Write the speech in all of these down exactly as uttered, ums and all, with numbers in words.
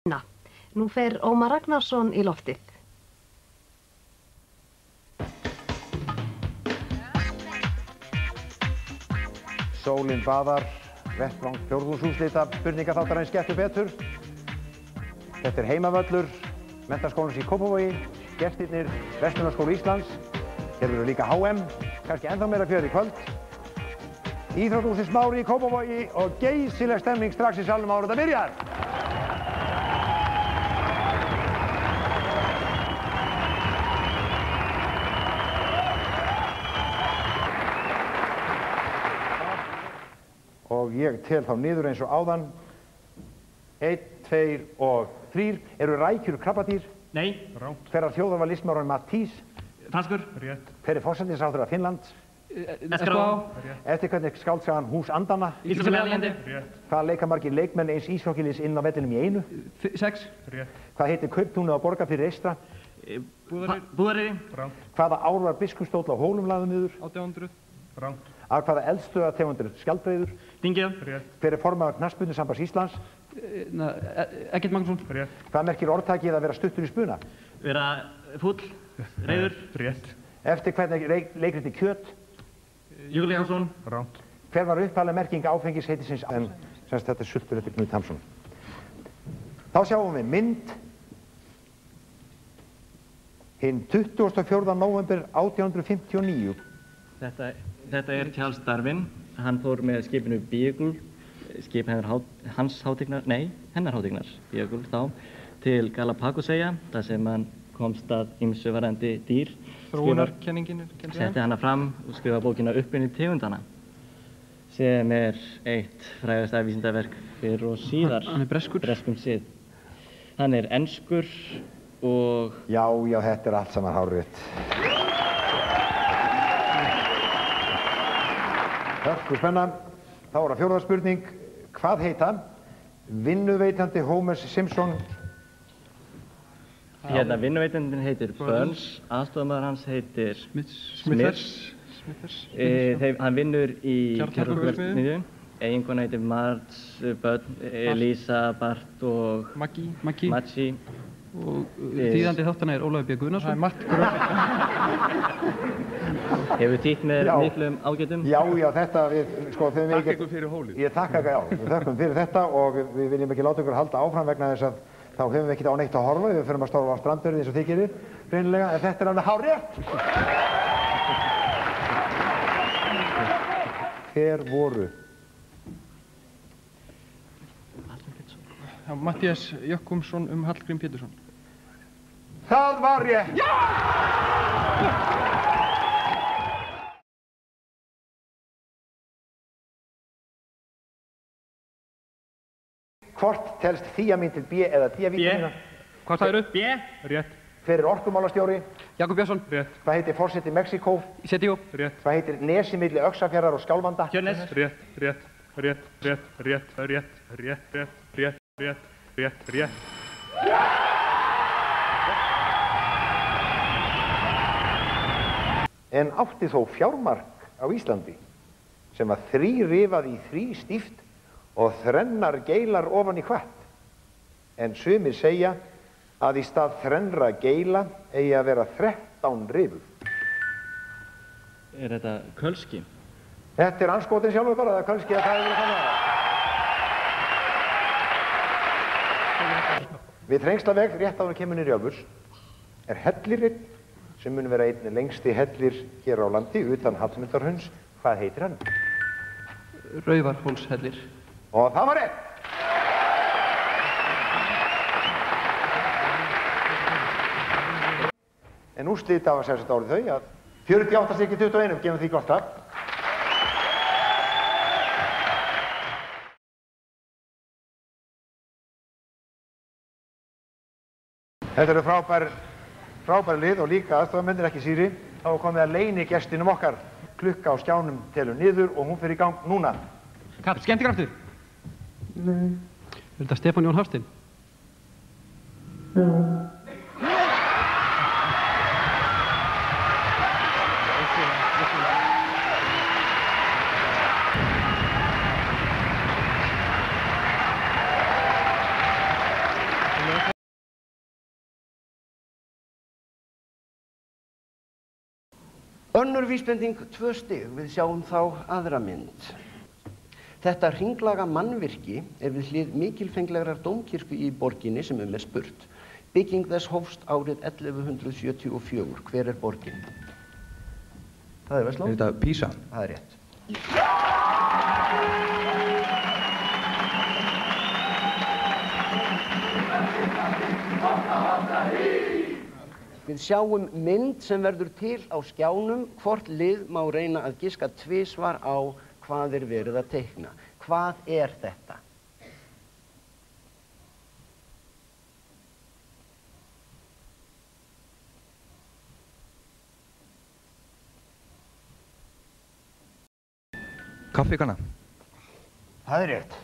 Nú fer Ómar Ragnarsson í loftið. Sólin baðar, vettvang fjórðungsúrslita, spurningaþáttarins Gettu betur. Þetta er heimavöllur, Menntaskólans í Kópavogi, gestirnir Verslunarskóli Íslands. Hér verður líka H M, kannski ennþá meira fjör í kvöld. Íþróttahúsið Smári í Kópavogi og geysileg stemning strax í salnum áður en þetta byrjar. Og ég tel þá niður eins og áðan. Einn, tveir og þrír. Eru rækjur krabbadýr? Nei. Ránt. Hverrar þjóðar var listmálarinn Matís? Franskur. Rétt. Hver er forsætisráðherra Finnlands? Eskrá. Eftir hvernig skáldsagan Hús andanna? Íslenska meðalhendi. Rétt. Hvað leika margir leikmenn eins íshokkiliðs inn á vellinum í einu? Sex. Rétt. Hvað heitir kauptúnið á Borgarfirði eystra? Búðareyri. Ránt. Hvaða ár var biskupsstóll á Hólum lagður niður? átján hundruð. Ránt. Af hvaða eldstöðvategundir skjaldbreiður? Dyngja. Rétt. Hver er formaður knattspyrnusambands Íslands? Eggert Magnússon. Rétt. Hvað merkir orðtakið að vera stuttur í spuna? Vera fúll, reiður. Rétt. Eftir hvernig leikriti Kjöt? Jökulli Jónsson. Ránt. Hver var upphafleg merking áfengis heitisins? En semst þetta er sultur eftir Knut Hamsun. Þá sjáum við mynd. Hinn tuttugasta og fjórða nóvember átján hundruð fimmtíu og níu. Þetta, þetta er Charles Darwin. Hann fór með skipinu Beagle, skip hennar hans hátignar, nei, hennar hátignar, Beagle þá, til Galapagoseyja, þar sem hann komst að ýmsu varðandi dýr. Þróunarkenningin. Setti hana fram og skrifaði bókina Uppfinning tegundana, sem er eitt frægasta vísindaverk fyrr og síðar. Hann er breskur. Breskum sið. Hann er enskur og... Já, já, þetta er allt saman hárrétt. Hörku spenna. Þá er það fjórða spurning. Hvað heita vinnuveitandi Homers Simpson? Hérna, vinnuveitandinn heitir Burns, aðstofamaður hans heitir Smithers. E, þeim, hann vinnur í kjarnorkuverksmiðju. Eiginkona heitir Marge, börn, Elisa, Bart og Maggi. Maggi. Maggi. Og þýðandi þáttana er Ólafur B. Gunnarsson. Það er Mart Gröf. Hefur þýtt með miklum ágætum? Já, já, þetta við, sko, þegar við ekki... Takk ykkur fyrir hólið. Ég takk ykkur, já, við þökkum fyrir þetta og við viljum ekki láta ykkur halda áfram vegna þess að þá höfum við ekkert á neitt að horfa, við förum að stóra á strandverði eins og þið gerir, reynilega, en þetta er alveg hárrétt. Hver voru? Matthías Jochumsson um Hallgrím Pétursson. Það var rétt! Já! Hvort telst þíamín til B eða D-vítamína? B. Hvað sagðirðu? B. Rétt. Hver er orkumálastjóri? Jakob Björnsson. Rétt. Hvað heitir forseti Mexíkó? Setjó. Rétt. Hvað heitir nesi milli Öxarfjarðar og Skjálfanda? Tjörnes. Rétt, rétt, rétt, rétt, rétt, rétt, rétt, rétt, rétt, rétt, rétt, rétt. En átti þó fjármark á Íslandi sem að þrírifaði í þrí stíft og þrennar geilar ofan í hvatt. En sumir segja að í stað þrennra geila eigi að vera þrettán rifur. Er þetta kölski? Þetta er anskotin sjálfur bara, það er kölski að það hefur verið þannig. Við Þrengstaveg, rétt áður kemur niður í Ölfus, er hellirinn sem mun vera einn lengsti hellir hér á landi utan Hallmundarhunds. Hvað heitir hann? Raufarhólshellir. Og það var rétt! En úrslit á að segja þetta árið þau að fjörutíu og átta stykki tuttugu og einu, gefum því gott takk. Þetta eru frábær, frábær lið og líka aðstofamennir, ekki síri. Þá er komið að leyni gestinum okkar. Klukka á skjánum telur niður og hún fer í gang núna. Karl, skemmtikraftur? Nei. Er þetta Stefán Jón Hafstein? Já. Önnur vísbending, tvö stig, við sjáum þá aðra mynd. Þetta hringlaga mannvirki er við hlið mikilfenglegrar dómkirkju í borginni sem um er spurt. Bygging þess hófst árið ellefu hundruð sjötíu og fjögur. Hver er borgin? Það er Versló. Er þetta Písa? Það er rétt. Við sjáum mynd sem verður til á skjánum. Hvort lið má reyna að giska tvisvar á hvað er verið að teikna. Hvað er þetta? Kaffikanna. Það er rétt.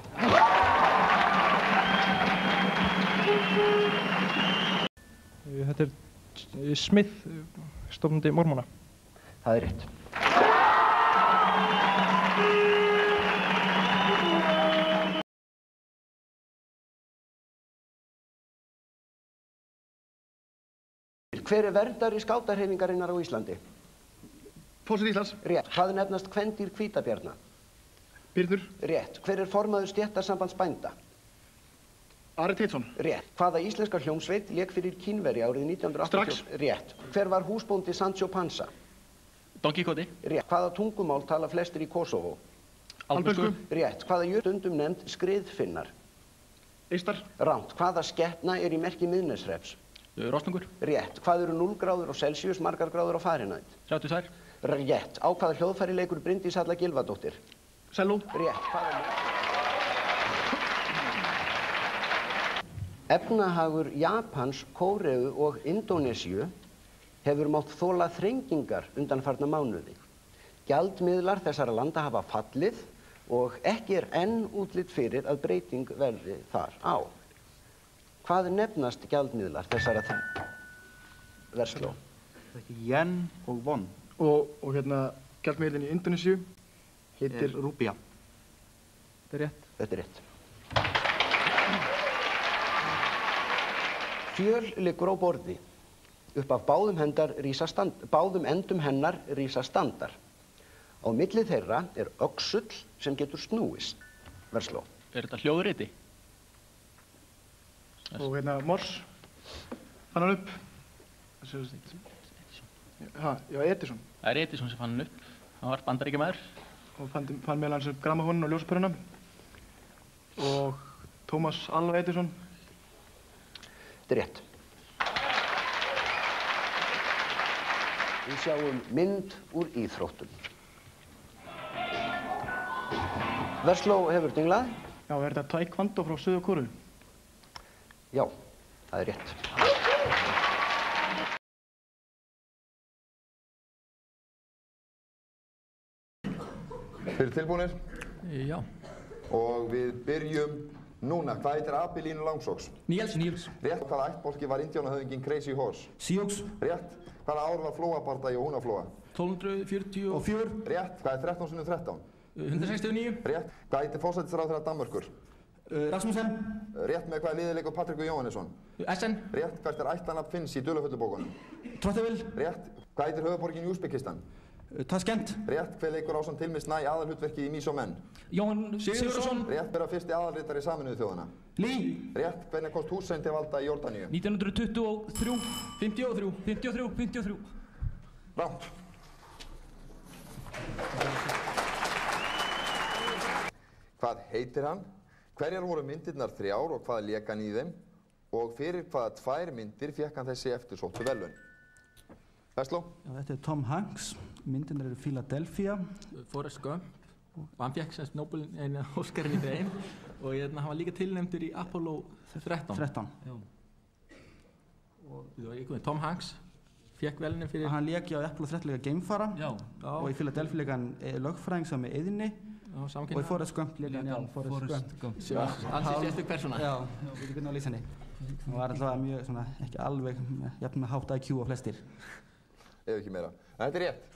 Þetta er Smith, stofnandi mormóna. Það er rétt. Hver er verndari skátahreyfingarinnar á Íslandi? Forseti Íslands. Rétt. Hvað nefnast kvendýr hvítabjarna? Birnur. Rétt. Hver er formaður stéttarsambands bænda? Ari Teitsson. Rétt. Hvaða íslenska hljómsveit lék fyrir Kínveri árið nítján hundruð áttatíu? Strax. Rétt. Hver var húsbóndi Sancho Panza? Don Quixote. Rétt. Hvaða tungumál tala flestir í Kosovo? Albönsku. Rétt. Hvaða jurt stundum nefnd skriðfinnar? Eistar. Ránt. Hvaða skepna er í merki Miðneshrepps? Rostungur. Rétt. Hvað eru núll gráður á Celsius, margar gráður á Fahrenheit? þrjátíu og tvær. Rétt. Á hvaða hljóðfæri leikur Bryndís Halla Gylfadóttir? Selló. Rétt. Hvaða Efnahagur Japans, Kóreu og Indónesíu hefur mátt þola þrengingar undanfarna mánuði. Gjaldmiðlar þessara landa hafa fallið og ekki er enn útlit fyrir að breyting verði þar á. Hvað nefnast gjaldmiðlar þessara Versló? Yen og Won. Og, og hérna, gjaldmiðlinn í Indónesíu heitir Rúpía. Þetta er rétt. Þetta er rétt. Fjöl liggur á borði. Upp af báðum, hendar, rísa stand, báðum endum hennar rísa standar. Á milli þeirra er öxull sem getur snúist. Versló. Er þetta hljóðriti? Og hérna, Morse fann hann upp. Ha, já, Edison. Það er Edison sem fann hann upp. Hann var bandaríkjamaður. Og fann, fann meðal hans upp grammafóninn og ljósapöruna. Og Thomas Alva Edison. Þetta er rétt. Við sjáum mynd úr íþróttum. Versló hefur dinglað. Já, er þetta taekwondo frá Suður Kóreu? Já, það er rétt. Fyrir tilbúinir? Já. Og við byrjum núna. Hvað heitir api Línu Langsokks? Níels. Níels. Rétt. Hvaða ættbálki var indíánahöfðinginn Crazy Horse? Sioux. Rétt. Hvaða ár var flóabardagi og húnaflóa? tólf hundruð fjörutíu og fjögur. Rétt. Hvað er þrettán sinnum þrettán? hundrað sextíu og níu. Rétt. Hvað heitir forsætisráðherra Danmörkur? Uh, Rasmussen. Rétt. Með hvaða liði leikur Patrekur Jóhannesson? Essen. Rétt. Hvert er ættarnafn Finns í dularfullubókunum? Trottevill. Rétt. Hvað heitir höfuðborgin í Úsbekistan? Uh, Taskent. Rétt. Hver leikur ásamt til með Snæ aðalhlutverkið í Mís og menn? Jóhann Sigurðsson. Rétt. Hver var fyrsti aðalritari Sameinuðu þjóðanna? Lee. Rétt. Hvernig komst Hussein til valda í Jórdaníu? nítján hundruð tuttugu og þrjú. fimmtíu og þrjú. fimmtíu og þrjú. fimmtíu og þrjú. Rátt. Hvað heitir hann? Hverjar voru myndirnar þrjár og hvað lék hann í þeim? Og fyrir hvaða tvær myndir fékk hann þessi eftirsóttu verðlaun? Versló? Já, þetta er Tom Hanks. Myndirnar eru Philadelphia. Forrest Gump. Og hann fékk semst Nobel einu Óskarinn í þeim. Og hérna, hann var líka tilnefndur í Apollo þrettán. þrettán. Já. Og þú veist ekki, Tom Hanks fékk verðlaunin fyrir... Hann lék á Apollo þrettán líka geimfara. Já. Og í Philadelphia lék hann lögfræðing sem er Eiðni. Já, samkynna. Og í Forrest Gump lék hann, já, Forrest Gump. Já, alls í sérstök persóna. Já, við veitum hvernig að lýsa henni. Hann var alltaf mjög, svona, ekki alveg, jafn með hátt I Q á flestir. Ef ekki meira. En þetta er rétt.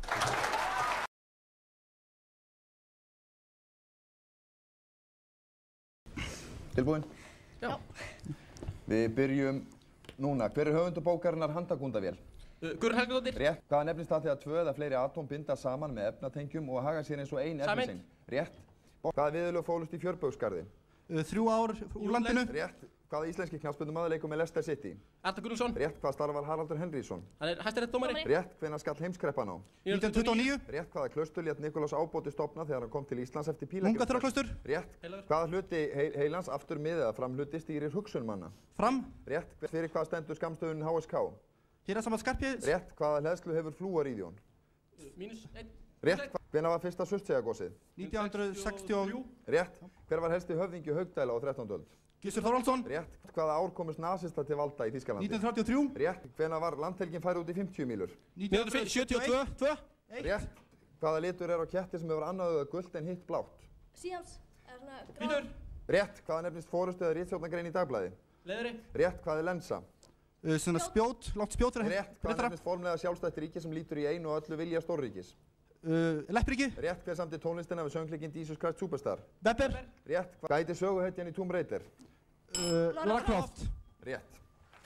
Tilbúin? Já. Við byrjum núna. Hver er höfundur bókarinnar Handagúndavél? Guðrún Helgadóttir. Rétt. Hvað nefnist það þegar tvö eða fleiri atóm binda saman með efnatengjum og haga sér eins og ein efniseind? Rétt. Hvaða viðurlög fólust í Fjörbaugsgarði? Uh, þrjú ár úr landinu. Rétt. Hvaða íslenski knattspyrnumaður leikur með Leicester City? Arnar Gunnlaugsson. Rétt. Hvað starfar Haraldur Henrysson? Hann er hæstaréttardómari. Rétt. Hvenær skall heimskreppan á? nítján hundruð tuttugu og níu. Rétt. Hvaða klaustur lét Nikulás Ábóti stofna þegar hann kom til Íslands eftir pílagrims? Munkaþrjáklaustur. Rétt. Hvaða hluti heil heilans aftur mið eða framhluti stýrir hugsun manna? Fram. Rétt. Fyrir hvað stendur skammstöfunin H S K? Héraðssamband Skarphéðins. Rétt. Hvaða hleðslu hefur flúoríðjón? Mínus einn. Rétt. Hvenær var fyrsta Surtseyjargosið? nítján hundruð sextíu og þrjú. Rétt. Hver var helsti höfðingi Haukdæla á þrettándu öld? Gissur Þorvaldsson. Rétt. Hvaða ár komust nasista til valda í Þýskalandi? nítján hundruð þrjátíu og þrjú. Rétt. Hvenær var landhelgin færð út í fimmtíu mílur? nítján hundruð sjötíu og tvö. Rétt. Hvaða litur er á ketti sem hefur annað auga gult en hitt blátt? Síðans. Hvítur. Rétt. Hvaða nefnist forystu eða ritstjórnargrein í dagblæði? Leðri. Rétt. Hvað er lensa? Uh, svona spjót, langt spjót fyrir Rétt. Hvað nefnist formlega sjálfstætt ríki sem lítur í einu og öllu vilja stórríkis? Uh, Leppríki. Rétt. Hver samdi tónlistina við söngleikinn Jesus Christ Superstar? Webber. Rétt. Hvað heitir söguhetjan í Tomb Raider? Uh, Lara Croft. Rétt.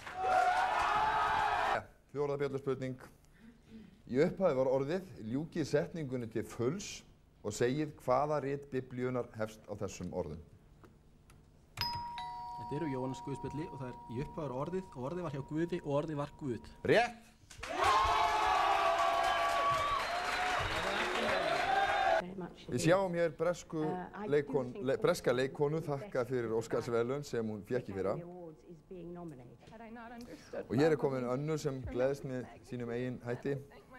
Fjórða bjölluspurning. Í upphafi var orðið, ljúkið setningunni til fulls og segið hvaða rit biblíunar hefst á þessum orðum. Þetta eru Jóhannes Guðspjalli og það er í upphafi var orðið og orðið var hjá Guði og orðið var Guð. Rétt! Við sjáum hér bresku leikon, le, breska leikonu þakka fyrir Óskarsverðlaun sem hún fékk í fyrra. Og hér er komin önnur sem gleðst með sínum eigin hætti.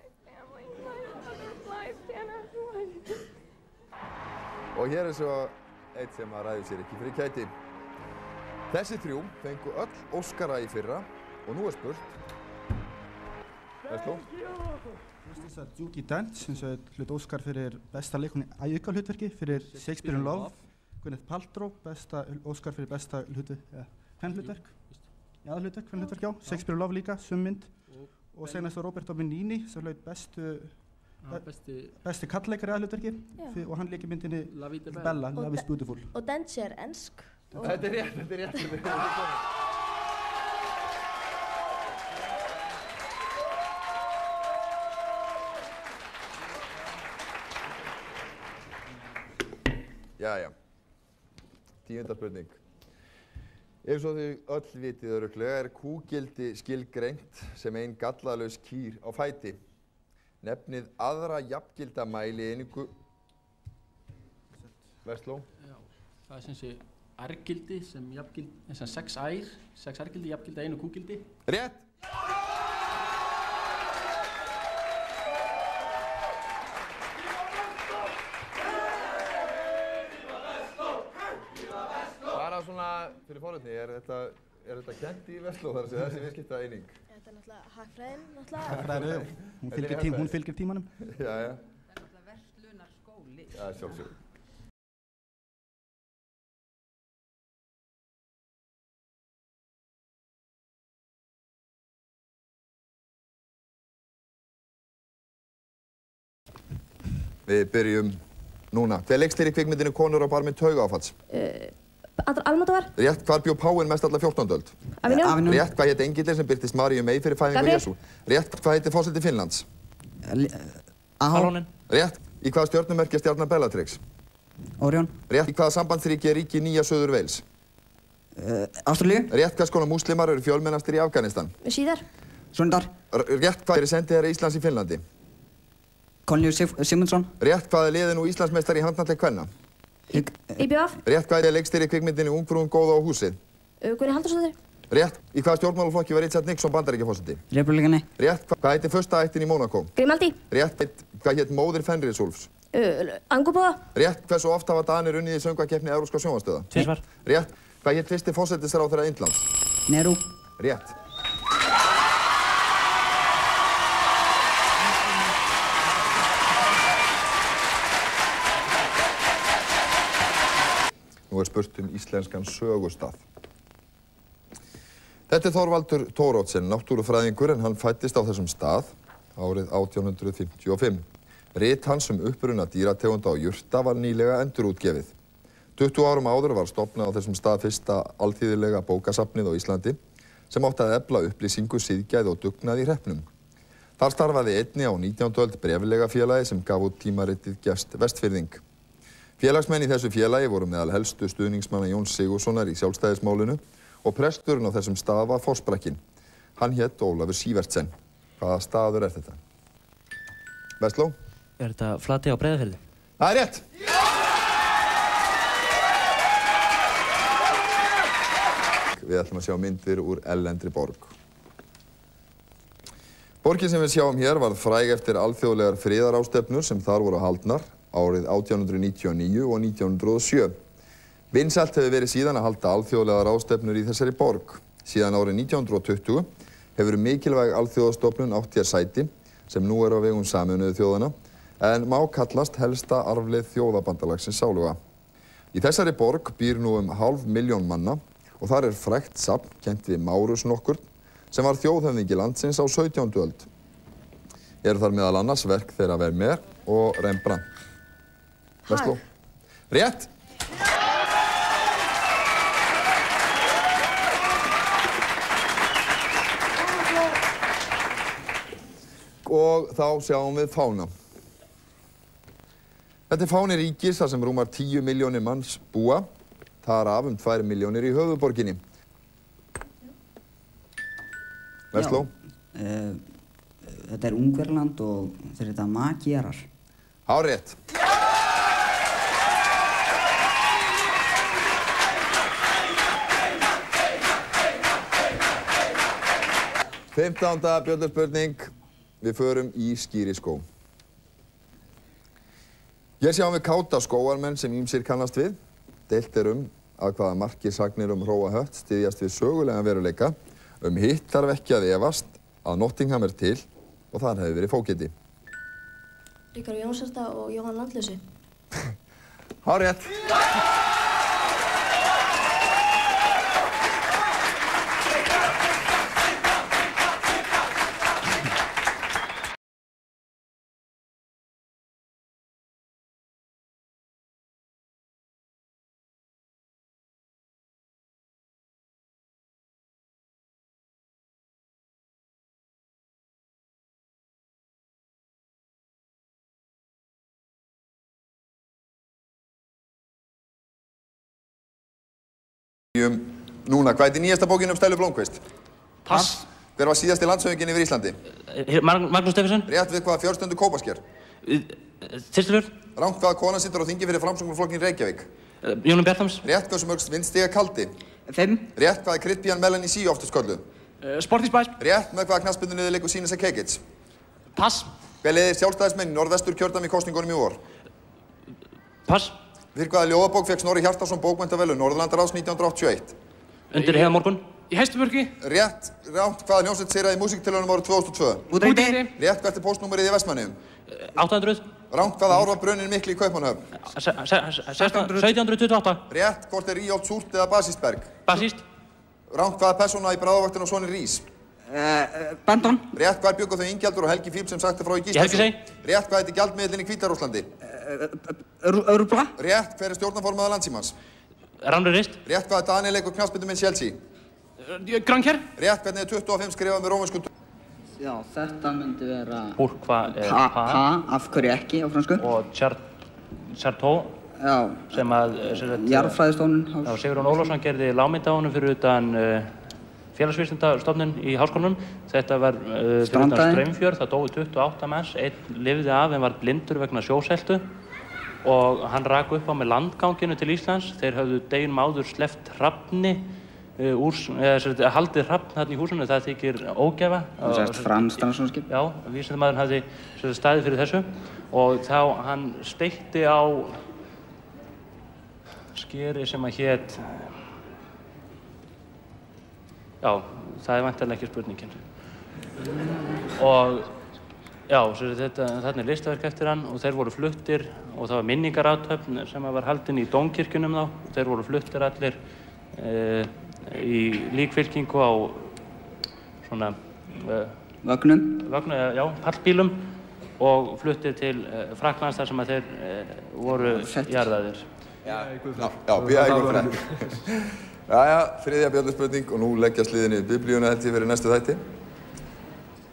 Og hér er svo eitt sem að ræður sér ekki fyrir kæti. Þessi þrjú fengu öll Óskara í fyrra og nú er spurt. Vestló? Fyrst þess að Judi Dench, sem svo hlut Óskar fyrir besta leikoni auka hlutverki fyrir Shakespeare in Love. Gwyneth Paltrow, besta Óskar fyrir besta hlutverk, ja, hvennhlutverk. Já, hlutverk, hvennhlutverk, já. Shakespeare in Love líka, summynd. Og senast var Roberto Benigni, sem hlaut bestu Ja, besti, besti kallleikari að hlutverki og hann leik í myndinni Bella, Love is Beautiful. Og Dench er ensk. Þetta er rétt, þetta er rétt. Þetta er rétt. Jæja, tíunda spurning. Ef svo þau öll vitið örugglega er kúgildi skilgreint sem ein gallalaus kýr á fæti. Nefnið aðra jafngilda mælieiningu. Vestló? Já, það er sem sé ærgildi sem jafngildi, sem sex ær, sex ærgildi jafngilda einu kúgildi. Rétt! Bara svona fyrir forutni, er þetta, er þetta kennt í Vestló þar sem þessi viðskipta eining? Þetta er náttúrulega hagfræðin, náttúrulega. Hagfræðin, hún fylgir, tím, hún fylgir tímanum. Já, já. Þetta er náttúrulega verslunarskóli. Já, sjálfsög. Við byrjum núna. Hver leikstýrir kvikmyndinni Konur á barmi taugaáfalls? Uh, Almódovar. Rétt. Hvar bjó Páinn mest alla fjórtándu öld? Avignon. Rétt. Hvað hét engillinn sem birtist Maríu mey fyrir fæðingu Jesú? Rétt. Hvað heitir forseti Finnlands? Aron. Rétt. Í hvaða stjörnumerki er stjarnan Bellatrix? Orion. Rétt. Í hvaða sambandsríki er ríki Nýja Suður Wales? Uh, Ástralíu. Rétt. Hvers konar múslimar eru fjölmennastir í Afganistan? Síðar. Sundar. Rétt. Hvað er sendiherra Íslands í Finnlandi? Konjur Sigmundsson. Rétt. Hvað er liðið nú Íslandsmeistari í handknattleik kvenna? I B F. Rétt. Hvað er leikstýrir kvikmyndinni Ungfrúin góða á húsið? Uh, Gunni Halldórsdóttir. Rétt. Í hvaða stjórnmálaflokki var Richard Nixon Bandaríkjaforseti? Repúblikani. Rétt. Hvað heitir fyrsta ættin í Mónakó? Grimaldi. Rétt. Hvað hét móðir Fenrisúlfs? Uh, Angubóa. Rétt. Hversu oft hafa Danir unnið í söngvakeppni Evrópska sjónvarpsstöðva? Tvisvar. Rétt. Hvað hét fyrsti forsætisráðherra Indlands? Nehru. Rétt. Nú er spurt um íslenskan sögustað. Þetta er Þorvaldur Thoroddsen, náttúrufræðingur, en hann fæddist á þessum stað árið átján hundruð fimmtíu og fimm. Rit hans um uppruna dýrategunda og jurta var nýlega endurútgefið. tuttugu árum áður var stofnað á þessum stað fyrsta alþýðlega bókasafnið á Íslandi sem átti að efla upplýsingu, siðgæði og dugnað í hreppnum. Þar starfaði einni á nítjándu öld bréflegafélagi sem gaf út tímaritið Gest Vestfirðing. Félagsmenn í þessu félagi voru meðal helstu stuðningsmanna Jóns Sigurðssonar í sjálfstæðismálinu og presturinn á þessum stað var forsprakinn. Hann hét Ólafur Sívertsen. Hvaða staður er þetta? Vestló? Er þetta Flatey á Breiðafirði? Það er rétt! Við ætlum að sjá myndir úr ellendri borg. Borgin sem við sjáum hér varð fræg eftir alþjóðlegar friðarástefnur sem þar voru haldnar árið átján hundruð níutíu og níu og nítján hundruð og sjö. Vinsælt hefur verið síðan að halda alþjóðlegar ráðstefnur í þessari borg. Síðan árið nítján hundruð og tuttugu hefur mikilvæg alþjóðastofnun átt hér sæti sem nú er á vegum Sameinuðu þjóðanna en má kallast helsta arfleið þjóðabandalagsins sáluga. Í þessari borg býr nú um hálf milljón manna og þar er frægt safn kennt við Márus nokkurn sem var þjóðhöfðingi landsins á sautjándu öld. Eru þar meðal annars verk þeirra Vermeer og Rembrandt. Vestló. Rétt! Og þá sjáum við fána. Þetta er fáni ríkis þar sem rúmar tíu milljónir manns búa. Þar af um tvær milljónir í höfuðborginni. Vestló. Já, uh, þetta er Ungverjaland og þetta er þetta Magyarar. Hárrétt. Fimmtánda bjöllurspurning. Við förum í skíriskó. Hér sjáum við káta skógarmenn sem ýmsir kannast við. Deilt er um að hvaða marki sagnir um Hróa Hött styðjast við sögulegan veruleika. Um hitt þarf ekki að efast að Nottingham er til og þar hefur verið fógeti. Ríkharður Jónsarta og Jóhann Landlausi. Hárrétt. Núna, hvað er nýjasta bókin um Stellu Blómkvist? Pass. Hver var síðasti landshöfðinginn yfir Íslandi? Magnús Stephensen. Rétt við hvaða fjörstendur Kópasker? Þistilfjörð. Rangt hvaða kona situr á þingi fyrir Framsóknarflokkinn Reykjavík? Jónum Bjartams. Rétt hversu mörg vindstiga kaldi? Fimm. Rétt hvað er kryddpían Melanie C oftast kölluð? Sporty Spice. Rétt með hvaða knattspyrnuliðið leikur Sýnisa Kekic? Pass. Hver leiðir sjálfstæðismenn í Norðvestur kjördæmi í kosningunum í vor? Pass. Fyrir hvaða ljóðabók fékk Snorri Hjartarson bókmenntaverðlaun Norðurlandaráðs nítján hundruð áttatíu og eitt? Undir heiðamorgun. Í Hesturburgi. Rétt, rátt hvaða hljómsveit sigraði í músíktilraunum árið tvö þúsund og tvö? Úteyri. Rétt hvert er póstnúmerið í Vestmannaeyjum? átta hundruð. Rátt hvaða ár var brunnin mikli í Kaupmannahöfn? sautján hundruð tuttugu og átta. Rétt hvort er Íholt Súrt eða Basístberg? Basíst. Rátt hvaða persóna í Bráðavaktin og sonur Rís? Uh, Benton. Rétt hvað er bjuggu þau Ingjaldur og Helgi Fíb sem sagt er frá í Í Helgisey. Rétt hvað heitir gjaldmiðillinn í Hvíta-Rússlandi? Rúbla. Rétt hver er stjórnarformaður Landsímans? Rannur Rist. Rétt hvaða Daniel leikur knattspyrnuminn Chelsea? Granker. Rétt hvernig er tuttugu og fimm skrifað með rómversku? Já, þetta myndi vera... Pourquoi er Pa, pa, pa, af hverju ekki á fransku? og chart, Chartot Já, sem að sem sagt, jarðfræðistofnun. Já, Sigurjón Ólafsson gerði lágmynd á honum fyrir utan uh, félagsvísindastofnun í háskólanum. Þetta var uh, fyrir utan Strandaði. Straumfjörð, það dóu tuttugu og átta manns, einn lifði af en var blindur vegna sjóseltu og hann rak upp á með landganginu til Íslands. Þeir höfðu deginum áður sleppt hrafni uh, úr, eða haldið hrafn þarna í húsinu, það þykir ógæfa. Það er sagt franskt rannsóknarskip. Já, vísindamaðurinn hafði sagt, staðið fyrir þessu og þá hann steikti á skeri sem að hét, já, það er væntanlega ekki spurningin. Og já, þetta, þarna er listaverk eftir hann og þeir voru fluttir og það var minningarathöfn sem var haldin í Dómkirkjunum þá. Þeir voru fluttir allir e, í líkfylkingu á svona e, Vögnum. Vögnum, já, pallbílum og fluttir til e, Frakklands þar sem að þeir e, voru jarðaðir. Já, já, býða ykkur fyrir. Jæja, þriðja björnspurning og nú leggjast liðinni biblíuna held ég fyrir næstu þætti.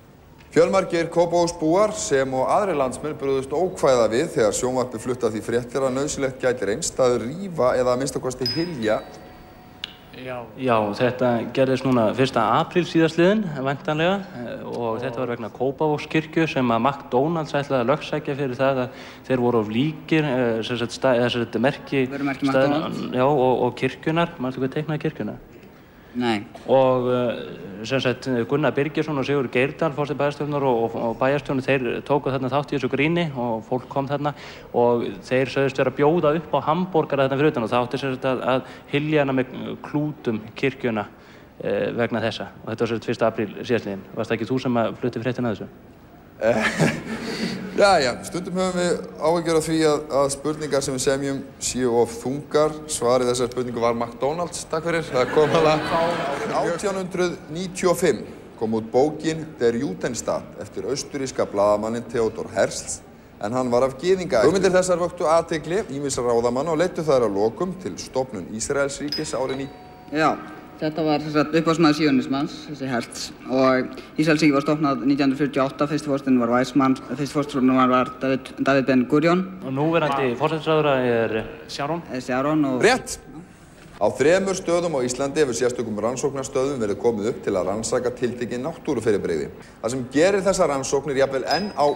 Fjölmargir Kópavogsbúar sem og aðrir landsmenn brugðust ókvæða við þegar sjónvarpið flutti af því fréttir að nauðsynlegt gæti reynst að rífa eða að minnsta kosti hylja. Já. Já, þetta gerðist núna fyrsta apríl síðastliðinn, væntanlega, og þetta var vegna Kópavogskirkju sem að McDonalds ætlaði að lögsækja fyrir það að þeir voru of líkir, sem sagt, eða sem sagt, merki staðinn, já, og, og kirkjunar. Manstu hvað teiknaði kirkjuna? Nei. Og sem sagt, Gunnar Birgisson og Sigur Geirdal, forseti bæjarstjórnar og, og bæjarstjórnar, þeir tóku þarna þátt í þessu gríni og fólk kom þarna og þeir sögðust vera að bjóða upp á hambúrgara þarna fyrir utan og það átti sem sagt að, að hylja hana með klútum kirkjuna eh, vegna þessa. Og þetta var sem sagt fyrsta apríl síðastliðinn. Varst það ekki þú sem að flutti fréttina að þessu? Já, já, stundum höfum við áhyggjur af því að, að spurningar sem við semjum séu of þungar. Svarið þessar spurningu var McDonalds, takk fyrir. Það kom alveg átján hundruð níutíu og fimm kom út bókin Der Judenstaat eftir austuríska blaðamanninn Theodor Herzl, en hann var af gyðingaættum. Hugmyndir þessar vöktu athygli ýmissa ráðamanna og leiddu þær að lokum til stofnun Ísraelsríkis árið ní... Já. Þetta var upphafsmaður síonismans, þessi Herzl, og Ísraelsríki var stofnað nítján hundruð fjörutíu og átta, fyrsti forsetinn var Weizmann, fyrsti forsetinn var David, David Ben-Gurion. Og núverandi forsætisráðherra er Sharon. Sharon og... Rétt! Á þremur stöðum á Íslandi hefur sérstökum rannsóknarstöðum verið komið upp til að rannsaka tiltekin náttúrufyrirbrigði. Það sem gerir þessar rannsóknir jafnvel enn á...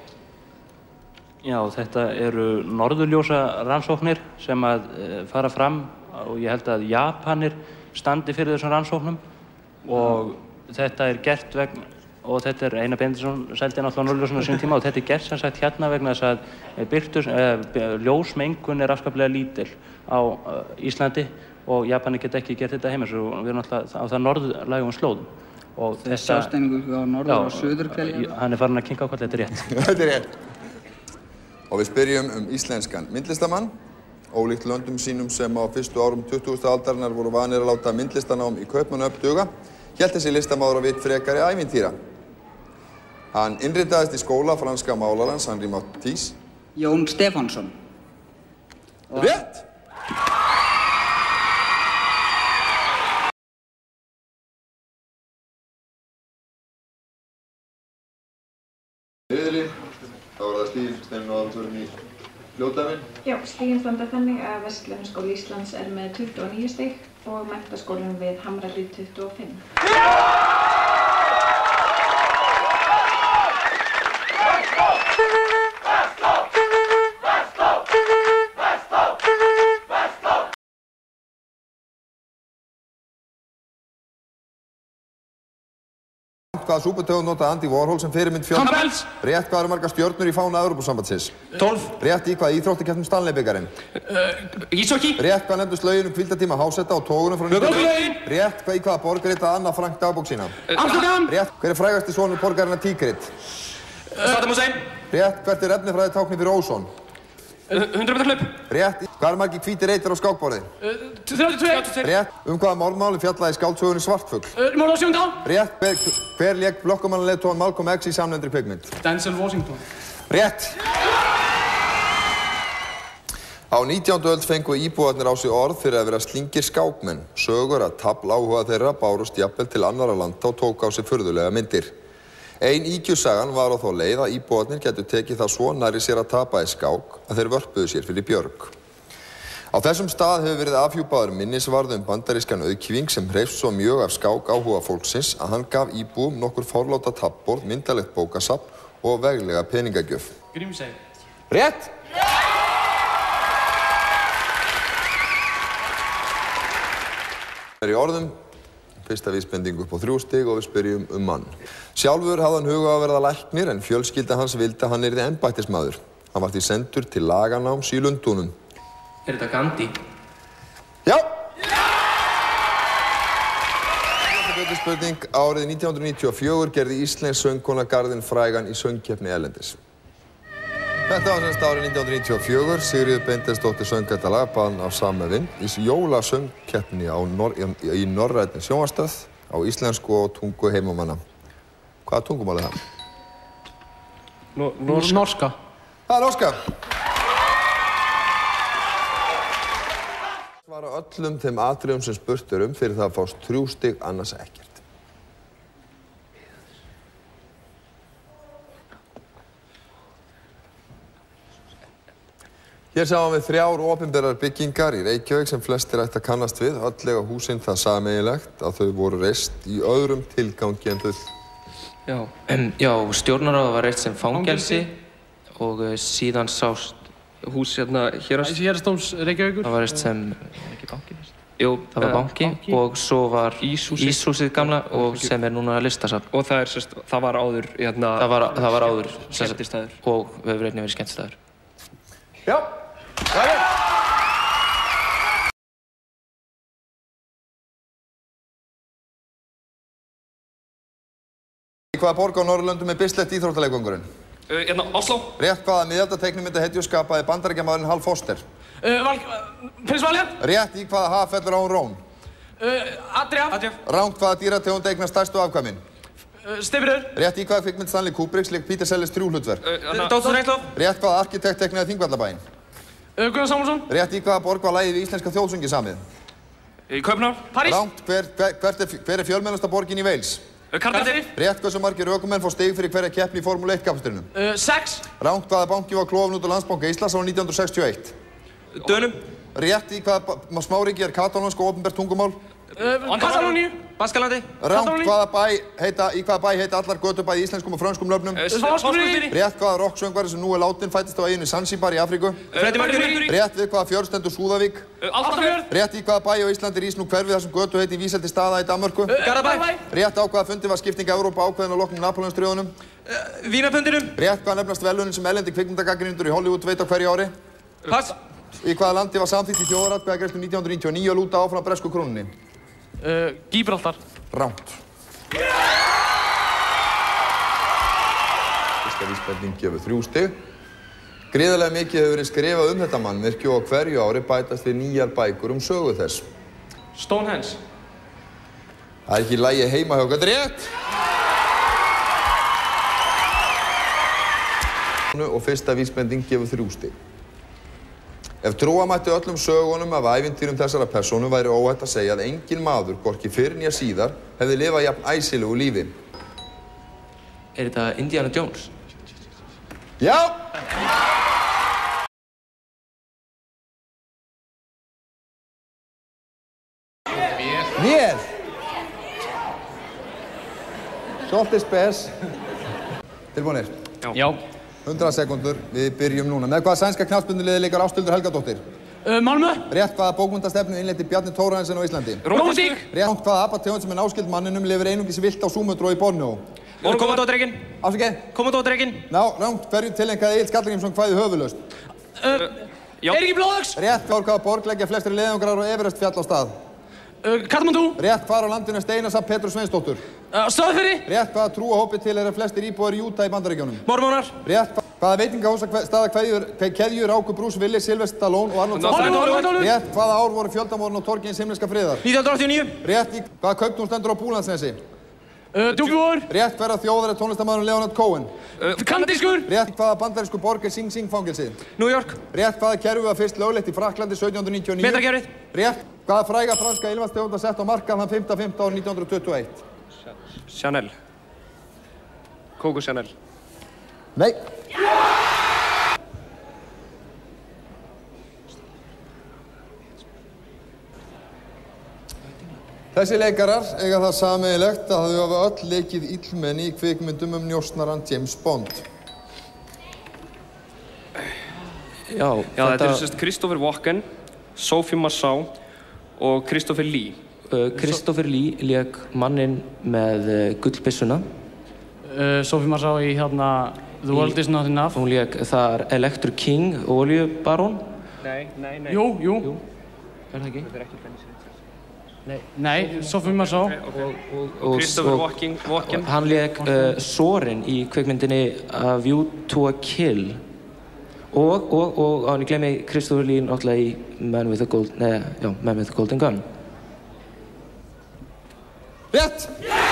Já, þetta eru norðurljósa rannsóknir sem að fara fram og ég held að Japanir standi fyrir þessum rannsóknum og þetta er gert vegna, og þetta er Einar Benediktsson seldi náttúrulega norðurljósuna á sínum tíma og þetta er gert sem sagt hérna vegna þess að byrtus, eh, ljósmengun er afskaplega lítil á uh, Íslandi og Japanir geta ekki gert þetta heima, svo við erum náttúrulega á það norðlægum slóðum. Og þetta... Sjásteiningu á norður og suður hverja? Hann er farin að kinka á hvað þetta er rétt. Þetta er rétt. Og við spyrjum um íslenskan myndlistamann. Ólíkt löndum sínum sem á fyrstu árum tuttugustu aldarinnar voru vanir að láta myndlistanám í Kaupmannahöfn duga, hélt þessi listamaður á vit frekari ævintýra. Hann innritaðist í skóla franska málarans Henri Matisse. Jón Stefánsson. Rétt! Riðilinn, þá var það Stíl, Steinun og Alþjóðurinn í Fljótdæmin. Já, stigin standa þannig að Vestlunaskóli Íslands er með tuttugu og níu stig og Menntaskólinn við Hamrahlíð tuttugu og fimm. Hvaða súputegund notaði Andy Warhol sem fyrirmynd fjölda? Campbell's. Rétt, hvað eru margar stjörnur í fána Evrópusambandsins? tólf. Rétt, í hvaða íþróttakeppni Stanley-bikarinn? Uh, Íshockey. Rétt, hvað nefndust lögin um hvíldartíma hásetta og tógunum frá Lögin. Rétt, hvað í hvaða borg ritaði Anna Frank dagbók sína? Amsterdam. Rétt, hver er frægasti sonur borgarinnar Tígrit? Saddam Hussein. Rétt, hvert er efnifræði táknið fyrir óson? hundrað metra hlaup. Rétt, hvað eru margir hvítir reitir á skákborði? þrjátíu og tvö. Rétt, um hvaða morðmáli fjallaði skáldsögunni Svartfugl? Morð á Sjöndá. Rétt, hver, hver lék blokkumannaleiðtogann Malcolm X í samnefndri kvikmynd? Denzel Washington. Rétt! Á nítjándu öld fengu íbúarnir á sig orð fyrir að vera slingir skákmenn. Sögur að tafláhuga þeirra bárust jafnvel til annarra landa og tók á sig furðulega myndir. Ein íkjusagan var á þá leið að íbúarnir getur tekið það svo nærri sér að tapa í skák að þeir vörpuðu sér fyrir björg. Á þessum stað hefur verið afhjúpaður minnisvarði um bandarískan auðkýfing sem hreifst svo mjög af skák áhuga fólksins að hann gaf íbúum nokkur forláta taflborð, myndalegt bókasafn og veglega peningagjöf. Grímsey. Rétt! Það er í orðum. Fyrsta vísbending upp á þrjú stig og við spyrjum um mann. Sjálfur hafði hann huga á að verða læknir en fjölskylda hans vildi að hann yrði embættismaður. Hann var því sendur til laganáms í Lundúnum. Er þetta Gandhi? Já! Þetta spurning. Árið nítján hundruð níutíu og fjögur gerði íslensk söngkona Garðinn frægan í söngkeppni erlendis. Þetta var semst árið nítján hundruð níutíu og fjögur. Sigríður Beinteinsdóttir söng þetta lag, baðan af samöfinn, í jólasöngkeppni nor í norrænni sjónvarpsstöð á íslensku og tungu heimamanna. Hvaða tungumál er það? No, norska. Norska. Það er norska. Svara öllum þeim atriðum sem spurt er um fyrir það að fást þrjú stig, annars ekkert. Hér sjáum við þrjár opinberar byggingar í Reykjavík sem flestir ætti að kannast við. Öll eiga húsin það sameiginlegt að þau voru reist í öðrum tilgangi en þau. Já, um, já stjórnarráð var reist sem fangelsi og uh, síðan sást hús hérna hérast... Héraðsdóms Reykjavíkur? Það var reist sem... Ekki banki? Jú, það var banki, banki og svo var Íshúsið, Íshúsið gamla og sem er núna listasafn. Og það, er, sérst, það var áður hérna... Það var, það var áður skemmtistaður. Og hefur einnig verið skemmtistaður. Já, það er. Í hvaða borg á Norðurlöndum er Bislett íþróttaleikvangurinn? Uh, hérna, Oslo. Rétt hvaða miðaldateiknimynda hetju skapaði bandaríkjamaðurinn Hal Foster? Uh, Val... Prins Valiant. Rétt í hvaða haf fellur án Rón? Uh, Adria. Adria. Rangt hvaða dýrategund eignar stærstu afkvæmin? Uh, Stefirur. Rétt í hvaða kvikmynd Stanley Kubrick lék Peter Sellers þrjú hlutverk? Uh, Dóttur Reyklof. Rétt hvaða arkitekt teiknaði Þingvallabæinn? Uh, Guðjón Samúlsson. Rétt í hvaða borg var lagið í íslenska þjóðsöngi samið? Í Kaupmannahöfn. París. Rangt hver, hver, hver, er, hver er fjölmennasta borgin í Wales? Uh, Cardiff. Rétt hversu margir ökumenn fá stig fyrir hverja keppni í Formúlu eitt kappakstrinum? Uh, sex. Rangt hvaða banki var klofinn út úr Landsbanka Íslands árið nítján hundruð sextíu og eitt? Dönum. Rétt í hvaða smáríki er katalónska og opinbert tungumál? Uh, Katalóníu. Baskalandi. Rangt hvaða bæ heita, í hvaða bæ heita allar götubæ í íslenskum og frönskum nöfnum? Uh, Fáskrúðinni. Rétt hvaða rocksöngvari sem nú er látin fæddist á eyjunni Zanzibar í Afríku? Uh, Freddie Mercury. Rétt við hvaða fjörð stendur Súðavík? Uh, Álftafjörð. Rétt í hvaða bæ á Íslandi rís nú hverfið þar sem götu heiti Víseldi staða í Danmörku? Uh, Garðabæ. Rétt á hvaða fundi var skipting Evrópa ákveðin á loknum Napóleonsstríðunum? Uh, Vínarfundinum. Rétt hvaða nefnast verðlaunin sem erlendir kvikmyndagagnrýnendur í Hollywood veita á hverju ári? Pass. Í hvaða landi var samþykkt í þjóðaratkvæðagreiðslu nítján hundruð níutíu og níu að lúta áfram bresku krónunni? Uh, Gíbraltar. Rangt. Fyrsta vísbending gefur þrjú stig. Gríðarlega mikið hefur verið skrifað um þetta mannvirki og á hverju ári bætast við nýjar bækur um sögu þess. Stonehenge. Það er ekki í lagi heima hjá okkur. Rétt! Og fyrsta vísbending gefur þrjú stig. Ef trúa mætti öllum sögunum af ævintýrum þessara persónu væri óhætt að segja að engin maður, hvorki fyrr né síðar, hefði lifað jafn æsilegu lífi. Er þetta Indiana Jones? Já! Vél! Svolítið spes. Tilbúinir? Já. hundrað sekúndur, við byrjum núna. Með hvaða sænska knattspyrnuliði leikar Ásthildur Helgadóttir? Uh, Malmö. Rétt hvaða bókmennastefnu innleiddi Bjarni Thorarensen á Íslandi? Rómatík. Rétt hvaða apategund sem er náskyld manninum lifir einungis vilt á Súmötru og í Borneó? Kommodódrekinn. Afsakið? Kommodódrekinn. Ná, rangt, hverju tileinkaði Egill Skallagrímsson kvæðið höfuðlaust? Uh, Eiríki Blóðöx. Rétt hvaða borg leggja flestri leiðangrar og Everest fjall á stað? Uh, Katmandú. Rétt hvar á landinu er Steinasafn Petru Sveinsdóttur? Uh, Stöðfirði. Rétt hvaða trúahópi til er að flestir íbúar í Utah í Bandaríkjunum? Mormónar. Rétt hvaða veitingahúsastaða keðjur ráku Bruce Willis, Sylvester Stallone og Arnold Schwarzenegger? Rétt hvaða ár voru fjöldamorðin á torgi hins himneska friðar? nítján hundruð áttatíu og níu. Rétt í hvaða kauptún stendur á Búlandsnesi? Uh, Djúpavogur. Rétt hverra þjóðar er tónlistarmaðurinn Leonard Cohen? Uh, Kanadískur. Rétt hvaða bandarísku borg er Sing Sing fangelsið? New York. Rétt hvaða kerfi var fyrst löglegt í Frakklandi sautján hundruð níutíu og níu? Metrakerfið. Rétt hvaða fræga franska ilmvatnstegund var sett á markað þann fimmta fimmta árið nítján hundruð tuttugu og eitt? Chanel. Coco Chanel. Nei. Þessi leikarar eiga það sameiginlegt að þau hafa öll leikið illmenni í kvikmyndum um njósnarann James Bond. Já, Já, þetta er sérst Christopher Walken, Sophie Marceau og Christopher Lee. Uh, Christopher Lee lék mannin með uh, gullbyssuna. Uh, Sophie Marceau í hérna The World Is Not Enough. Hún lék þar Electric King, olíubarón. Nei, nei, nei. Jú, jú. Jú. Er það ekki? Þetta er ekki Benny Sinclair. Nei, nei, Sophie Marceau. Okay, okay. Og, og, og Christopher Walken. Walken. Hann lék uh, Sorin í kvikmyndinni A View to a Kill. Og, og, og, og ég glemmi Christopher Lee náttúrulega í Man with a Gold, nei, já, Man with a Golden Gun. Rétt!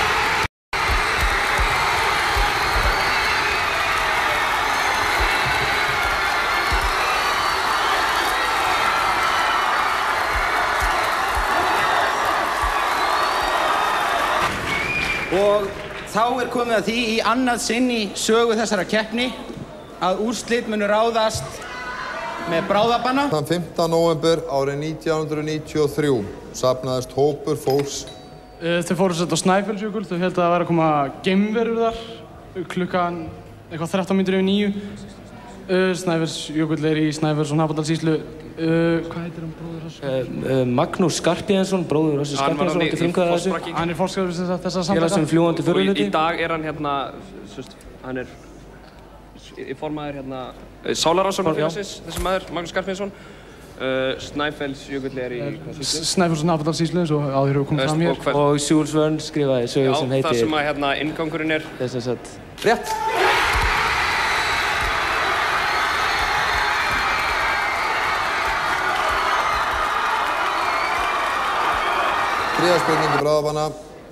Og þá er komið að því í annað sinn í sögu þessara keppni að úrslit munu ráðast með bráðabanna. Þann fimmta nóvember árið nítján hundruð níutíu og þrjú safnaðist hópur fólks. Þau fóru sett á Snæfellsjökul, þau héldu að það væri að koma geimverur þar klukkan eitthvað þrettán mínútur yfir níu. Snæfellsjökull er í Snæfells- og Hnappadalssýslu. Hvað heitir hann bróður þessu? Magnús Skarphéðinsson, bróður þessu Skarphéðinsson, átti frumkvæði þessu. Hann er fórskapur þessar samtaka. Félagsum fljúgandi furðuhluti. Og í dag er hann hérna, hann er í formaður hérna Sálarannsóknarfélagsins, þessi maður, Magnús Skarphéðinsson. Snæfellsjökull er í Snæfells- og Hnappadalssýslu eins og áður hefur komið fram hér. Og Jules Verne skrifaði sögu sem heitir... Já, það sem að hérna inngangurinn er. Þess að satt. Rétt! Þriðja spurning í bráðabanna.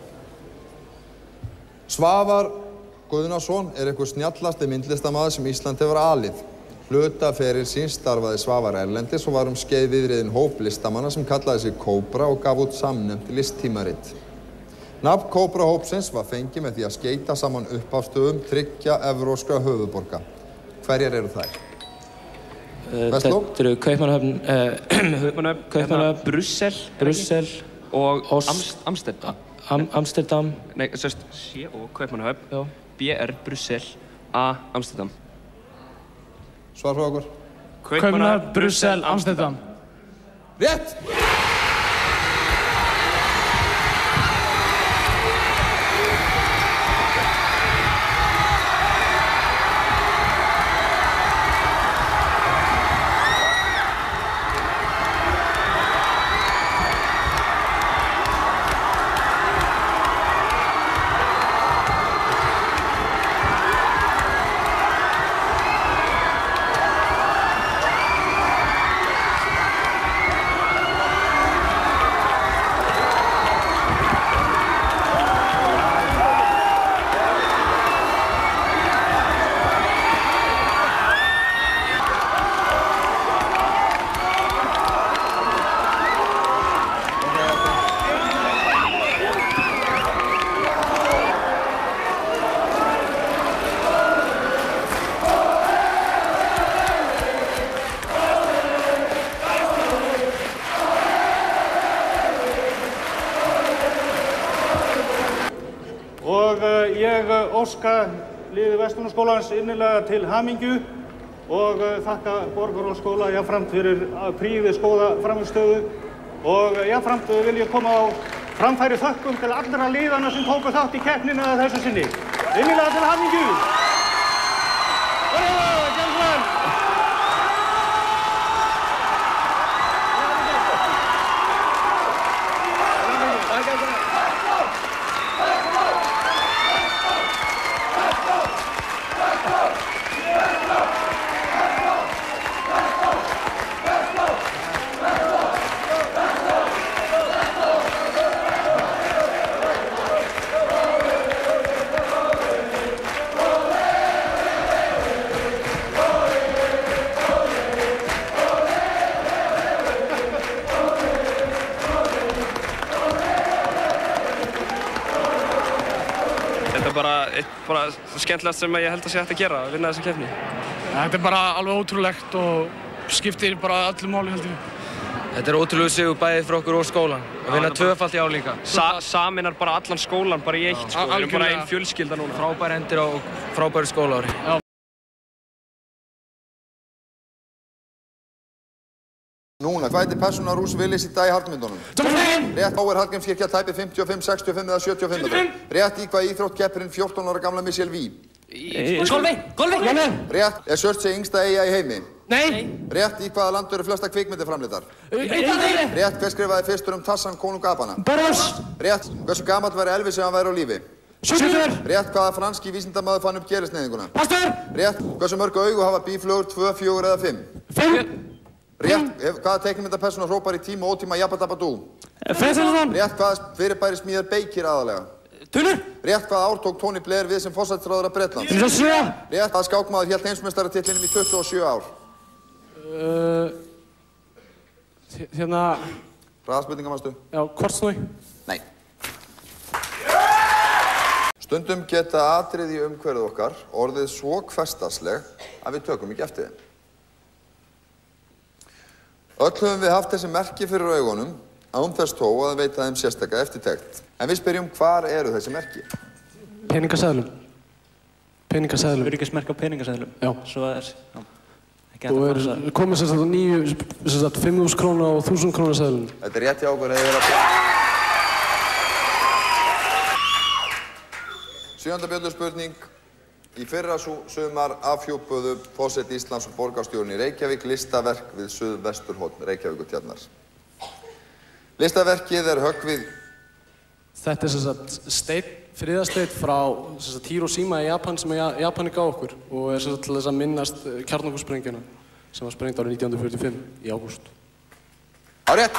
Svavar Guðnason er einhver snjallasti myndlistamaður sem Ísland hefur alið. Hluta feril síns starfaði Svavar erlendis og var um skeið viðriðinn hóp listamanna sem kallaði sig Kóbra og gaf út samnefnt listtímarit. Nafn Kóbra hópsins var fengið með því að skeita saman upphafstöfum þriggja evrópskra höfuðborga. Hverjar eru þær? Þetta eru Kaupmannahöfn, Kaupmannahöfn, Kaupmannahöfn, Brussel, Brussel og Amsterdam. Amsterdam. Nei, sérst, C og Kaupmannahöfn, B R Brussel, A Amsterdam. Svar frá okkur. Kaupmannahöfn, Brussel, Amsterdam. Rétt! Óska liði Vestlunarskólans innilega til hamingju og þakka Borgarhólsskóla jafnframt fyrir prífið góða frammistöðu og jafnframt vil ég koma á framfæri þökkum til allra liðana sem tóku þátt í keppninu að þessu sinni. Innilega til hamingju! Bara skemmtilegt sem ég held að sé hægt að gera, að vinna þessa keppni. Þetta er bara alveg ótrúlegt og skiptir bara öllu máli held ég. Þetta er ótrúlegu sigur bæði fyrir okkur og skólan og vinna tvöfalt í ár líka. Sa Saminar bara allan skólan bara í eitt sko, við erum bara einn fjölskylda núna. Frábær endir á frábæru skólaári. Já. Núna, hvað heitir persóna Rús Willis í dag í Hallgrímsmyndunum? Rétt á er Hallgrímskirkja tæpið fimmtíu og fimm, sextíu og fimm eða sjötíu og fimm metra. Rétt í hvað íþrótt keppir hinn fjórtán ára gamla Michelle Ví? Golfi! Golfi! Rétt er Surtsey yngsta eyja í heimi? Nei! Rétt í hvaða land eru flesta kvikmyndir framleiddar? Ítalíu! Rétt hver skrifaði fyrstur um Tassan konung apana? Burroughs! Rétt hversu gamall væri Elvis ef hann væri á lífi? sjötíu! Rétt hvaða franski vísindamaður fann upp gerilsneyðinguna? Pasteur! Rétt hversu mörg augu hafa býflugur, tvö, fjögur eða fimm? fimm! Rétt, hvaða teiknimyndapersóna hrópar í tíma og ótíma Jabba Dabba Doo? Freyþórsson! Rétt hvaða fyrirbæri smíðar Beikir aðalega? Tunnur! Rétt hvaða ár tók Tony Blair við sem forsætisráðherra Bretlands? nítján hundruð og sjö! Rétt hvaða skákmaður hélt heimsmeistaratitlinum í tuttugu og sjö ár? Uh, hérna... Hvaða spurningar manstu? Já, Kortsnói. Nei. Stundum geta atriði í umhverfið okkar orðið svo hversdagsleg að við tökum ekki eftir þeim. Öll höfum við haft þessi merki fyrir augunum, án þess þó að veita þeim sérstaka eftirtekt. En við spyrjum, hvar eru þessi merki? Peningaseðlum. Peningaseðlum. Öryggismerki á peningaseðlum. Já. Svo er, já. Og er komið sem sagt nýju, sem sagt fimm þúsund króna og þúsund króna seðlum. Þetta er rétt hjá okkur eða er að... Sjöunda bjöllurspurning. Í fyrra sumar afhjúpuðu forseti Íslands og borgarstjórinn í Reykjavík listaverk við suðvesturhorn Reykjavíkurtjarnar. Listaverkið er höggvið... Þetta er sem sagt steinn, friðarsteinn frá sem sagt Hiroshima í Japan sem Japani gaf okkur og er sem sagt til þess að minnast kjarnorkusprengjuna sem var sprengt árið nítján hundruð fjörutíu og fimm í ágúst. Á rétt!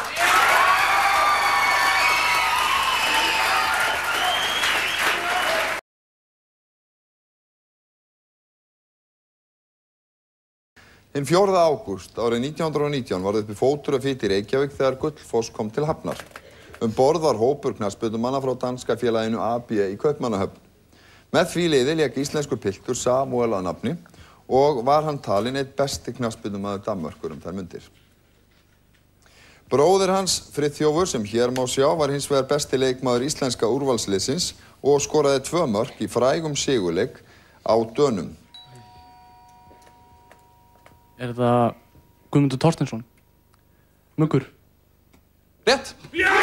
Hinn fjórða ágúst árið nítján hundruð og nítján varð uppi fótur og fit í Reykjavík þegar Gullfoss kom til hafnar. Um borð var hópur knattspyrnumanna frá danska félaginu A B í Kaupmannahöfn. Með því liði lék íslenskur piltur Samuel að nafni og var hann talinn einn besti knattspyrnumaður Danmerkur um þær mundir. Bróðir hans, Friðþjófur, sem hér má sjá, var hins vegar besti leikmaður íslenska úrvalsliðsins og skoraði tvö mörk í frægum sigurleik á Dönum. Er þetta Guðmundur Thorsteinsson? Muggur? Rétt!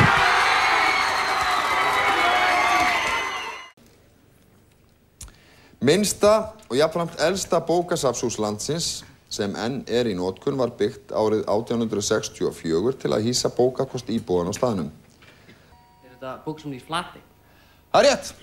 Minnsta og jafnframt elsta bókasafnshús landsins sem enn er í notkun var byggt árið átján hundruð sextíu og fjögur til að hýsa bókakost íbúan á staðnum. Er þetta bókasafn í Flatey? Það er rétt!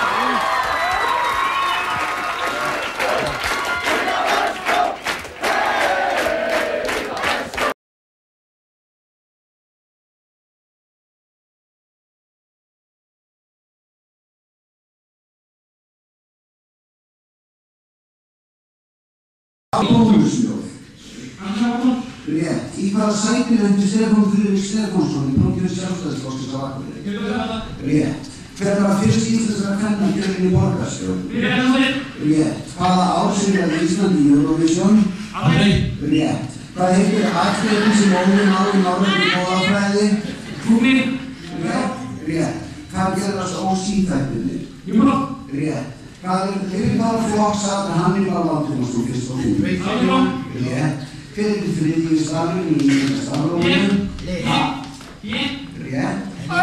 Rétt. Í hvaða sæti lenti Stefán Friðrik Stefánsson í prófkjöri Sjálfstæðisflokksins á Akureyri? Rétt. Hver var fyrst íslenskra kvenna kjörin í borgarstjórn? Rétt. Hvaða ár sigraði Ísland í Eurovision? Rétt. Hvað heitir atriðin sem óðinn á í norrænni goðafræði? Rétt. Rétt. Hvað gerðast ósíþættirnir? Rétt. Hvað er yfirfara flokks að Hannibal Valdimarsson fyrst og fyrst? Rétt. Hver er þriðji stafurinn í nýjasta stafrófinu? Rétt.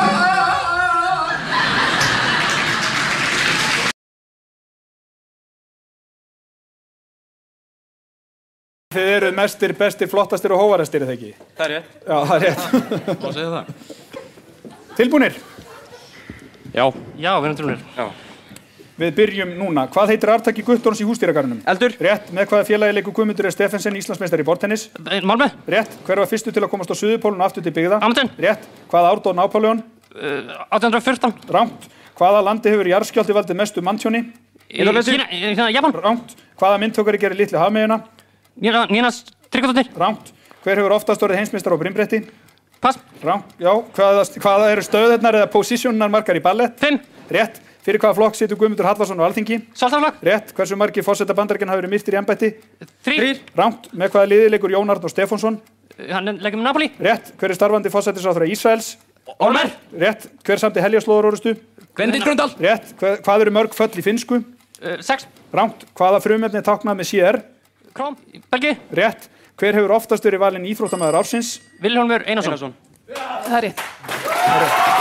Þið eru mestir, bestir, flottastir og hóvarestir, er það ekki? Það er rétt. Já, það er rétt. Má segja það. Tilbúnir? Já. Já, við erum tilbúnir. Já. Við byrjum núna. Hvað heitir arftaki Guttorms í Húsdýragarðinum? Eldur. Rétt. Með hvaða félagi leikur Guðmundur Steffensen, Íslandsmeistari í borðtennis? Malmö. Rétt. Hver var fyrstur til að komast á Suðurpólinn og aftur til byggða? Hamilton. Rétt. Hvaða ár dó Napóleon? Uh, átján hundruð og fjórtán. Rangt. Hvaða landi hefur jarðskjálfti valdið mestu manntjóni? Kína, Japan. Rangt. Hvaða myndhöggari gerir Litlu hafmeyjuna? Nína Tryggvadóttir. Rangt. Hver hefur oftast orðið heimsmeistari á brimbretti? Pass. Rangt. Já. Hvaða, hvaða eru stöðurnar eða positionar margar í ballett? Fimm. Rétt. Fyrir hvaða flokk situr Guðmundur Hallvarðsson á Alþingi? Sjálfstæðisflokk. Rétt. Hversu margir forseta Bandaríkjanna hafa verið myrtir í embætti? Þrír. Rangt. Með hvaða liði leikur Jón Arnór Stefánsson? Hann leikur með Napoli. Rétt. Hver er starfandi forsætisráðherra Ísraels? Olmer. Rétt. Hver samdi Heljarslóðarorustu? Gvendill Gröndal. Rétt. Hver, hvað eru mörg föll í finnsku? Uh, sex. Rangt. Hvaða frumefni er táknað með C R? Króm. Belgi. Rétt. Hver hefur oftast verið valinn íþróttamaður ársins? Vilhjálmur Einarsson. Það er rétt. Það er rétt.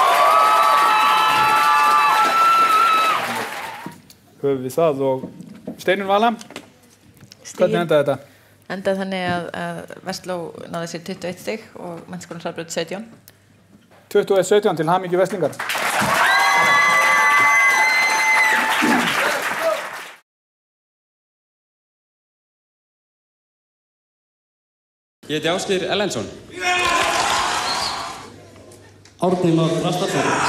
Höfum við það og Steinunn Vala, hvernig endaði þetta? Endaði þannig að, að Vestló náði sér tuttugu og eitt stig og Menntaskólinn Hraðbraut sautján. tuttugu og eitt sautján til hamingju Vestlingar. Ég heiti Ásgeir Ellensson. Árni Már Þrastafsson.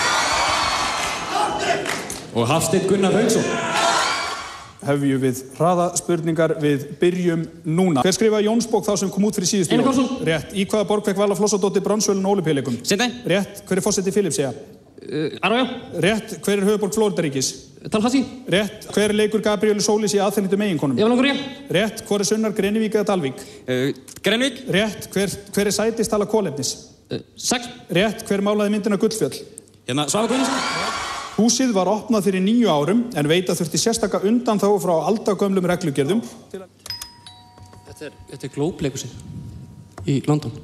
Og Hafsteinn Gunnar Hauksson. Hefjum við hraðaspurningar, við byrjum núna. Hver skrifaði Jónsbók þá sem kom út fyrir síðustu jól? Einar Kársson. Rétt. Í hvaða borg fékk Vala Flossadóttir bronsverðlaun á Ólympíuleikum? Sindai. Rétt. Hver er forseti Filippseyja? Uh, Araujo. Rétt, hver er höfuðborg Flóridaríkis? Tallahassee. Rétt, hver leikur Gabrielu Solis í aðþenningum eiginkonum? Eva Longoria. Rétt, hvor er sunnar Grenivík eða Dalvík? Uh, Grenivík. Rétt, hver, hver er sætistala kolefnis? Uh, sex. Rétt, hver málaði myndina Gullfjöll? Hérna, Svavar Guðmundsson. Húsið var opnað fyrir níu árum en veita þurfti sérstaka undanþágu frá aldagömlum reglugerðum. Þetta er, þetta er Globe-leikhúsið í London.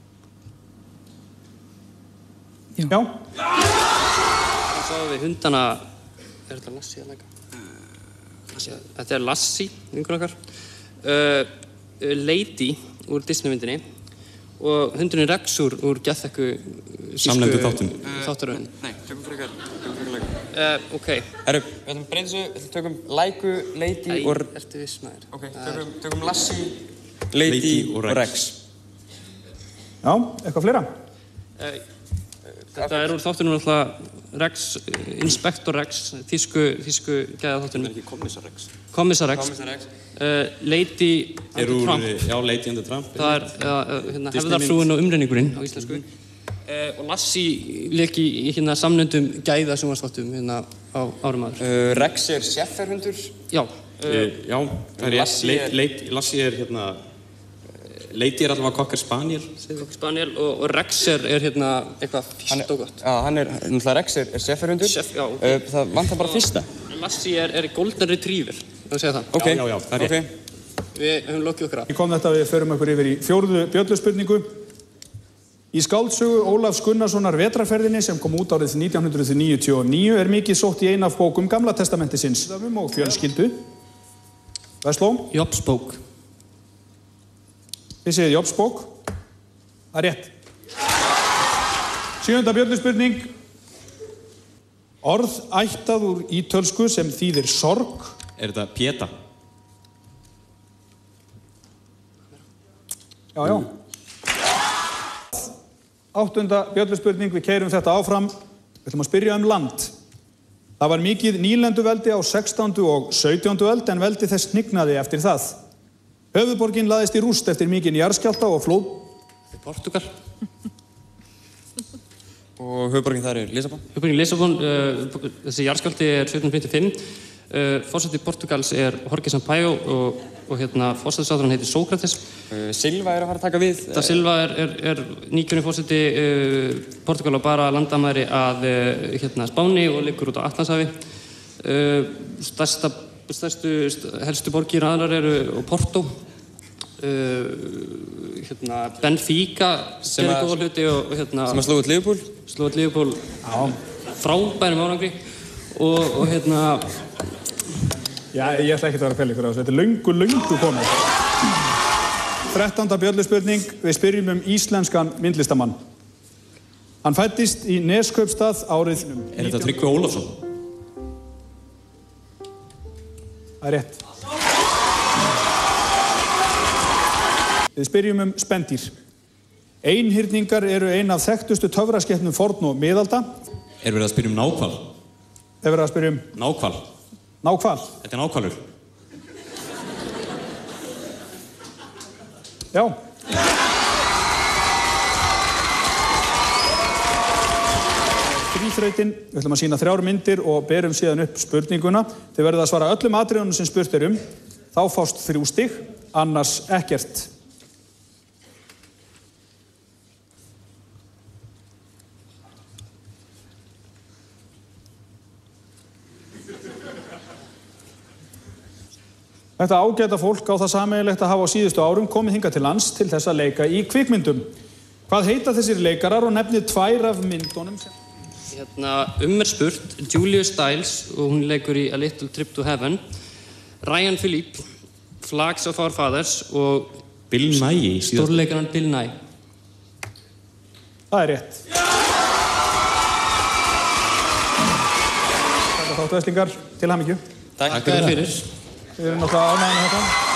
Já. Já. Þá sáum við hundana, er þetta Lassie eða eitthvað? Þetta er Lassie, vingur okkar. Uh, Lady úr Disney-myndinni og hundurinn Rex úr, úr Geðþekku Samlendu þáttum. Þáttaröðin. Nei, tökum frekar, tökum frekar Læku. Uh, ok. Herru, við ætlum að breyta þessu, við tökum Læku, Lady Æ, og... ertu viss maður? Ok, tökum, tökum Lassie, Lady, Lady og Rex. Rex. Já, eitthvað fleira? Uh, þetta er úr þáttunum alltaf Rex, Inspector Rex, þýsku, þýsku gæðaþáttunum. Það er ekki Kommissar Rex. Kommissar Rex. Kommissar Rex. Uh, Lady and the Trump. Já, Lady and the Trump. Það er uh, hérna, hefðarfrúin og umrenningurinn á íslensku. Uh, og Lassie lék í hérna samnöndum gæða sjónvarpsþáttum hérna á árum aður. Uh, Rex er sefferhundur. Já. Uh, já, það er rétt. Lassie er hérna... Lady er allavega Cocker Spaniel. Cocker Spaniel og, og Rex er, er hérna eitthvað fyrst og gott. Já, hann er, náttúrulega Rex er, er sefferhundur. Chef, já. Okay. Uh, það vantar bara fyrsta. Lassie er, er Golden Retriever, það segja það. Ok, já, já, það er okay. Við höfum lokið okkar af. Ég kom þetta, við förum okkur yfir í fjórðu bjölluspurningu. Í skáldsögu Ólafs Gunnarssonar Vetrarferðinni sem kom út árið nítján hundruð níutíu og níu er mikið sótt í eina af bókum Gamla testamentisins og fjölskyldu. Vestló? Jobs bók. Þið segið Jobs bók. Það er rétt. Sjöunda bjölluspurning. Orð ættað úr ítölsku sem þýðir sorg. Er þetta Pieta? Já, já. Áttunda bjölluspurning, við keyrum þetta áfram. Við ætlum að spyrja um land. Það var mikið nýlenduveldi á sextándu og sautjándu öld en veldi þess hnignaði eftir það. Höfuðborgin laðist í rúst eftir mikinn jarðskjálfta og flóð. Portugal. Og höfuðborgin þar er Lissabon? Höfuðborgin Lissabon, uh, þessi jarðskjálfti er sautján fimmtíu og fimm. Uh, Forseti Portugals er Jorge Sampaio og, og hérna forsætisráðherrann heitir Sókrates. Uh, Silva er að fara að taka við. Það Silva er, er, er nýkjörinn forseti uh, Portugal og bara landamæri að uh, hérna Spáni og liggur út á Atlantshafi. Uh, stærsta, stærstu helstu borgir aðrar eru Porto. Uh, hérna Benfica gerir góða hluti og hérna... Sem að slóðu út Liverpool? Slóðu út Liverpool á frábærum árangri og, og hérna... Já, ég ætla ekki að vera að pæla ykkur á þessu. Þetta er löngu, löngu komið. Þrettánda bjölluspurning. Við spyrjum um íslenskan myndlistamann. Hann fæddist í Neskaupstað árið... Er þetta Tryggvi Ólafsson? Það er rétt. Við spyrjum um spendýr. Einhyrningar eru ein af þekktustu töfraskepnum forn og miðalda. Er verið að spyrja um náhval? Er verið að spyrja um... Náhval. Náhval? Þetta er náhvalur. Já. Þríþrautin, við ætlum að sýna þrjár myndir og berum síðan upp spurninguna. Þið verðið að svara öllum atriðunum sem spurt er um. Þá fást þrjú stig, annars ekkert. Þetta ágæta fólk á það sameiginlegt að hafa á síðustu árum komið hingað til lands til þess að leika í kvikmyndum. Hvað heita þessir leikarar og nefnið tvær af myndunum sem... Hérna, um er spurt, Julia Stiles og hún leikur í A Little Trip to Heaven, Ryan Phillippe, Flags of Our Fathers og... Bill Nighy. Stórleikaran Bill Nighy. Það er rétt. Takk að þáttu æslingar, til hamingju. Takk fyrir. Við erum náttúrulega ánægðir með þetta.